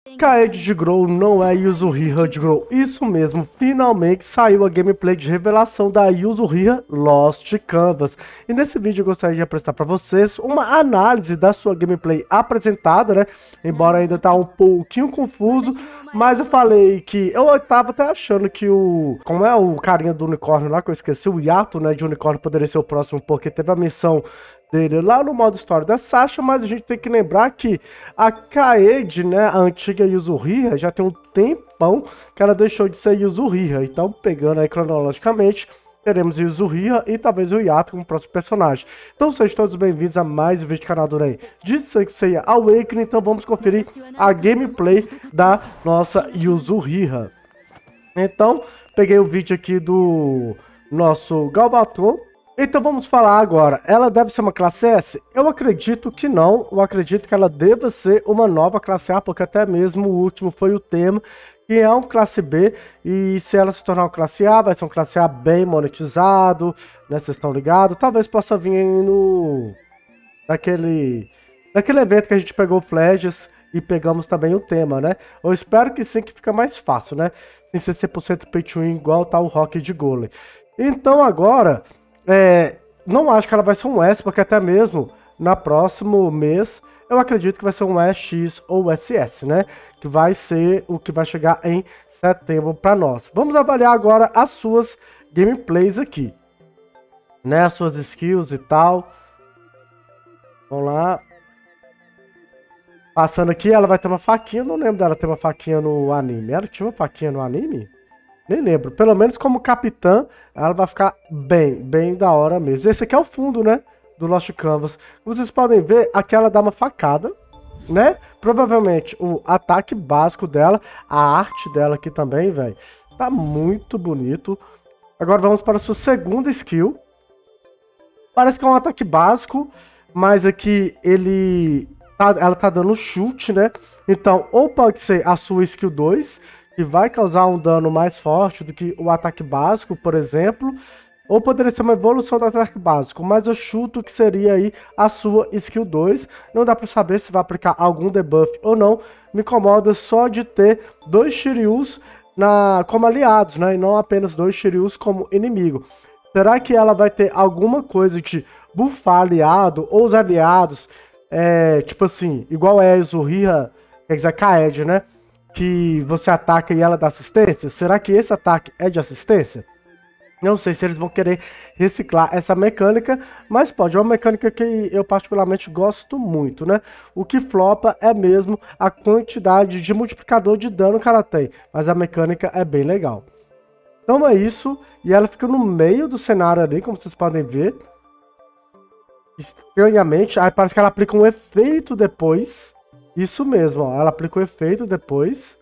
Kaede de Grow não é Yuzuriha de Grow. Isso mesmo, finalmente saiu a gameplay de revelação da Yuzuriha Lost Canvas. E nesse vídeo eu gostaria de apresentar para vocês uma análise da sua gameplay apresentada, né? Embora ainda tá um pouquinho confuso, mas eu falei que eu tava até achando que como é o carinha do unicórnio lá, que eu esqueci, o Yato, né, de unicórnio poderia ser o próximo, porque teve a missão dele lá no modo história da Sasha, mas a gente tem que lembrar que a Kaede, né, a antiga Yuzuriha, já tem um tempão que ela deixou de ser Yuzuriha. Então, pegando aí cronologicamente, teremos Yuzuriha e talvez o Yato como próximo personagem. Então, sejam todos bem-vindos a mais um vídeo do canal do Rei de Senseiya Awakening. Então, vamos conferir a gameplay da nossa Yuzuriha. Então, peguei o vídeo aqui do nosso Galvatron. Então vamos falar agora, ela deve ser uma classe S? Eu acredito que não, eu acredito que ela deva ser uma nova classe A, porque até mesmo o último foi o tema, que é um classe B, e se ela se tornar uma classe A, vai ser um classe A bem monetizado, né, vocês estão ligados? Talvez possa vir naquele evento que a gente pegou Flashes e pegamos também o tema, né? Eu espero que sim, que fica mais fácil, né? Sem ser 100% pay to win igual tá o Rock de Golem. Então agora... não acho que ela vai ser um S, porque até mesmo no próximo mês eu acredito que vai ser um SX ou SS, né? Que vai ser o que vai chegar em setembro para nós. Vamos avaliar agora as suas gameplays aqui, né? As suas skills e tal. Vamos lá. Passando aqui, ela vai ter uma faquinha. Eu não lembro dela ter uma faquinha no anime. Ela tinha uma faquinha no anime? Nem lembro. Pelo menos como capitã, ela vai ficar bem da hora mesmo. Esse aqui é o fundo, né? Do Lost Canvas. Como vocês podem ver, aqui ela dá uma facada, né? Provavelmente o ataque básico dela, a arte dela aqui também, velho. Tá muito bonito. Agora vamos para a sua segunda skill. Parece que é um ataque básico, mas aqui ela tá dando chute, né? Então, ou pode ser a sua skill 2, que vai causar um dano mais forte do que o ataque básico, por exemplo, ou poderia ser uma evolução do ataque básico, mas eu chuto que seria aí a sua skill 2, não dá para saber se vai aplicar algum debuff ou não, me incomoda só de ter 2 Shiryus como aliados, né, e não apenas 2 Shiryus como inimigo. Será que ela vai ter alguma coisa de buffar aliado, ou os aliados, tipo assim, igual é a Yuzuriha, quer dizer, a Kaede, né, que você ataca e ela dá assistência? Será que esse ataque é de assistência? Não sei se eles vão querer reciclar essa mecânica, mas pode. É uma mecânica que eu particularmente gosto muito, né? O que flopa é mesmo a quantidade de multiplicador de dano que ela tem, mas a mecânica é bem legal. Então é isso, e ela fica no meio do cenário ali, como vocês podem ver. Estranhamente, aí parece que ela aplica um efeito depois. Isso mesmo, ó, ela aplica o efeito depois.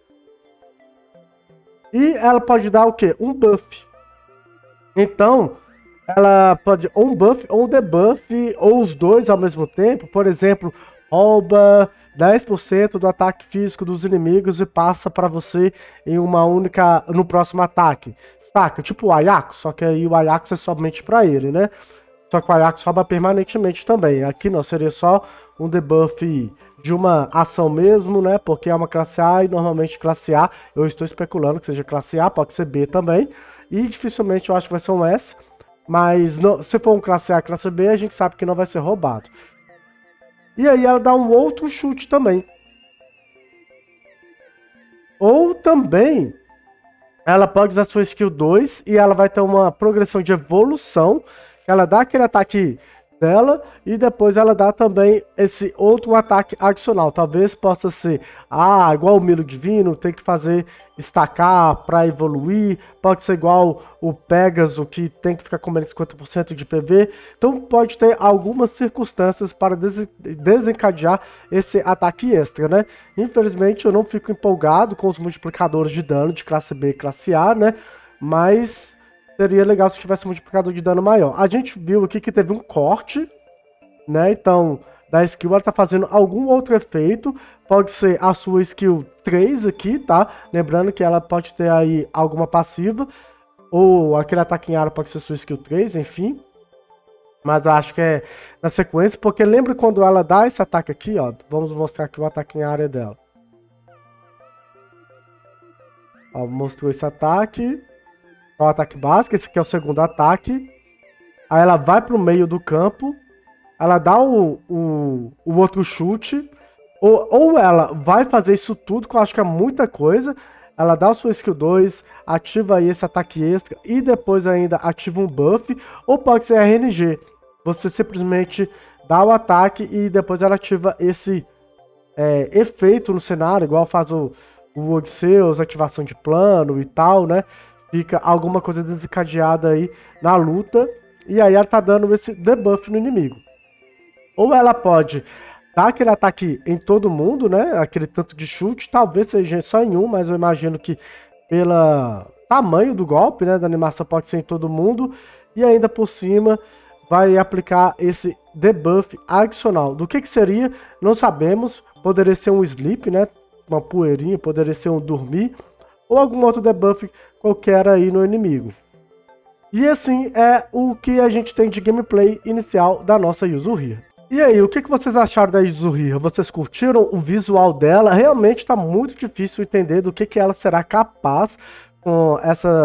E ela pode dar o quê? Um buff. Então, ela pode ou um buff ou um debuff, ou os dois ao mesmo tempo. Por exemplo, rouba 10% do ataque físico dos inimigos e passa para você em uma única, no próximo ataque. Saca? Tipo o Ajax, só que aí o Ajax é somente para ele, né? Só que o Ajax rouba permanentemente também. Aqui não, seria só um debuff de uma ação mesmo, né? Porque é uma classe A e normalmente classe A, eu estou especulando que seja classe A, pode ser B também. E dificilmente eu acho que vai ser um S. Mas não, se for um classe A, classe B, a gente sabe que não vai ser roubado. E aí ela dá um outro chute também. Ou também, ela pode usar sua skill 2 e ela vai ter uma progressão de evolução. Ela dá aquele ataque dela e depois ela dá também esse outro ataque adicional. Talvez possa ser igual o Milo Divino, tem que fazer estacar para evoluir. Pode ser igual o Pegasus, que tem que ficar comendo 50% de PV. Então pode ter algumas circunstâncias para desencadear esse ataque extra, né? Infelizmente eu não fico empolgado com os multiplicadores de dano de classe B e classe A, né? Mas seria legal se tivesse um multiplicador de dano maior. A gente viu aqui que teve um corte, né? Então, da skill ela tá fazendo algum outro efeito. Pode ser a sua skill 3 aqui, tá? Lembrando que ela pode ter aí alguma passiva. Ou aquele ataque em área pode ser sua skill 3, enfim. Mas eu acho que é na sequência, porque lembra quando ela dá esse ataque aqui, ó. Vamos mostrar aqui o ataque em área dela. Ó, mostrou esse ataque. É o ataque básico, esse aqui é o segundo ataque. Aí ela vai pro meio do campo. Ela dá o outro chute. Ou ela vai fazer isso tudo, que eu acho que é muita coisa. Ela dá o seu skill 2, ativa aí esse ataque extra e depois ainda ativa um buff. Ou pode ser RNG. Você simplesmente dá o ataque e depois ela ativa esse efeito no cenário, igual faz o Odisseus, ativação de plano e tal, né? Fica alguma coisa desencadeada aí na luta. E aí ela tá dando esse debuff no inimigo. Ou ela pode dar aquele ataque em todo mundo, né? Aquele tanto de chute, talvez seja só em um, mas eu imagino que pelo tamanho do golpe, né? Da animação pode ser em todo mundo. E ainda por cima vai aplicar esse debuff adicional. Do que seria? Não sabemos. Poderia ser um sleep, né? Uma poeirinha, poderia ser um dormir. Ou algum outro debuff qualquer aí no inimigo. E assim é o que a gente tem de gameplay inicial da nossa Yuzuriha. E aí, o que vocês acharam da Yuzuriha? Vocês curtiram o visual dela? Realmente está muito difícil entender do que ela será capaz com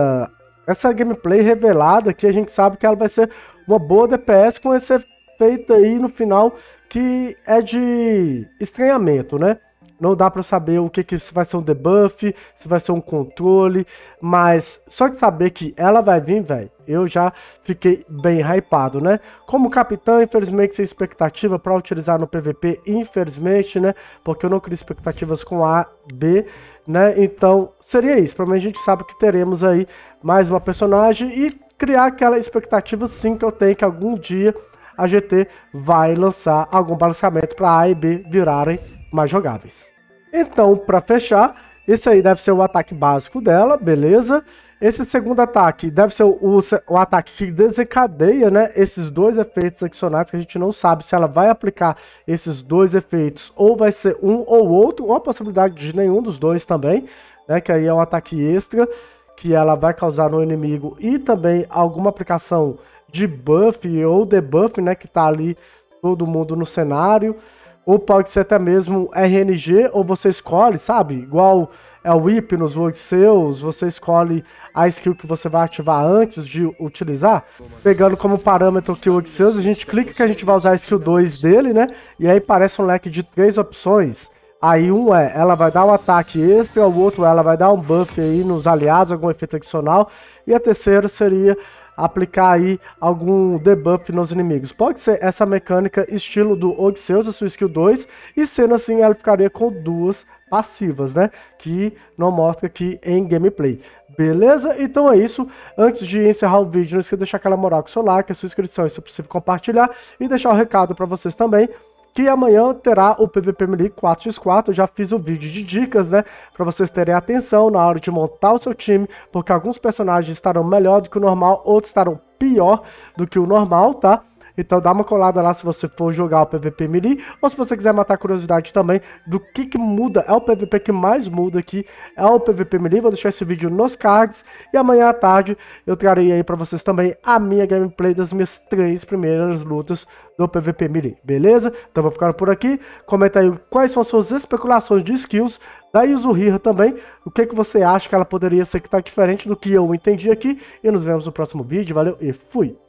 essa gameplay revelada, que a gente sabe que ela vai ser uma boa DPS com esse efeito aí no final que é de estranhamento, né? Não dá pra saber o que se vai ser um debuff, se vai ser um controle, mas só de saber que ela vai vir, velho, eu já fiquei bem hypado, né? Como capitão, infelizmente, sem expectativa pra utilizar no PVP, infelizmente, né? Porque eu não crio expectativas com A, B, né? Então, seria isso. Pra mim, a gente sabe que teremos aí mais uma personagem e criar aquela expectativa, sim, que eu tenho que algum dia a GT vai lançar algum balanceamento para A e B virarem mais jogáveis. Então, para fechar, esse aí deve ser o ataque básico dela, beleza? Esse segundo ataque deve ser o ataque que desencadeia, né, esses dois efeitos adicionais, que a gente não sabe se ela vai aplicar esses dois efeitos ou vai ser um ou outro, ou a possibilidade de nenhum dos dois também, né, que aí é um ataque extra que ela vai causar no inimigo e também alguma aplicação de buff ou debuff, né, que tá ali todo mundo no cenário. Ou pode ser até mesmo RNG, ou você escolhe, sabe? Igual é o IP nos Odisseus, você escolhe a skill que você vai ativar antes de utilizar. Pegando como parâmetro aqui o Odisseus, a gente clica que a gente vai usar a skill 2 dele, né? E aí parece um leque de 3 opções. Aí um ela vai dar um ataque extra, o outro ela vai dar um buff aí nos aliados, algum efeito adicional. E a terceira seria aplicar aí algum debuff nos inimigos. Pode ser essa mecânica estilo do Odisseus, a sua skill 2, e sendo assim ela ficaria com duas passivas, né? Que não mostra aqui em gameplay. Beleza? Então é isso. Antes de encerrar o vídeo, não esqueça de deixar aquela moral com o seu like, a sua inscrição, e se possível compartilhar, e deixar o recado para vocês também, que amanhã terá o PVP Melee 4x4, eu já fiz o vídeo de dicas, né, para vocês terem atenção na hora de montar o seu time, porque alguns personagens estarão melhor do que o normal, outros estarão pior do que o normal, tá? Então dá uma colada lá se você for jogar o PVP Melee, ou se você quiser matar curiosidade também do que muda, é o PVP que mais muda aqui, é o PVP Melee. Vou deixar esse vídeo nos cards, e amanhã à tarde eu trarei aí pra vocês também a minha gameplay das minhas 3 primeiras lutas do PVP Melee, beleza? Então vou ficando por aqui, comenta aí quais são as suas especulações de skills da Yuzuriha também, o que você acha que ela poderia ser que tá diferente do que eu entendi aqui, e nos vemos no próximo vídeo, valeu e fui!